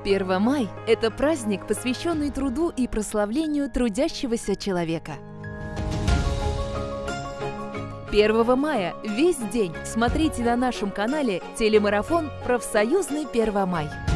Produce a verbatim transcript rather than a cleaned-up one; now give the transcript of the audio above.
первое мая – это праздник, посвященный труду и прославлению трудящегося человека. первого мая весь день смотрите на нашем канале телемарафон «Профсоюзный первое мая».